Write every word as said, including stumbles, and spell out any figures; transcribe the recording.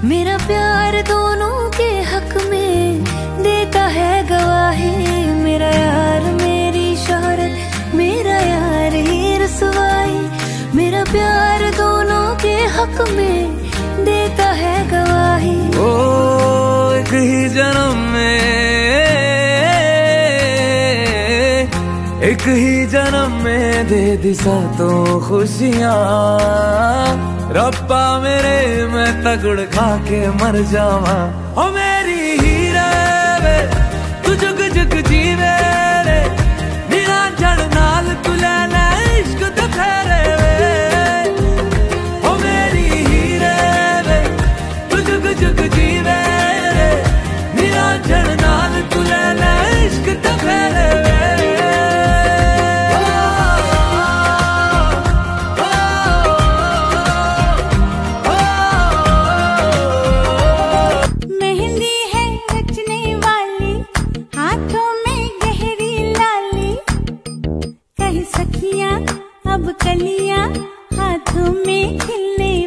मेरा प्यार दोनों के हक में देता है गवाही। मेरा यार मेरी शोहरत, मेरा यार ही रसवाई। मेरा प्यार दोनों के हक में देता है गवाही। ओ एक ही जन्म में, एक ही जन्म में दे दी सातों खुशियाँ। रब्बा मेरे मैं तगड़ खा के मर जावा। ओ मेरी हीरे वे तू जुग जुग जीवे रे, निरा जड़ नाल तू लेना इश्क तो फेरे वे। ओ मेरी हीरे वे तू जुग जुग जीवे रे, निरा जड़ नाल तू लेना इश्क तो फेरे वे। सखियां अब कलियां हाथों में खिलने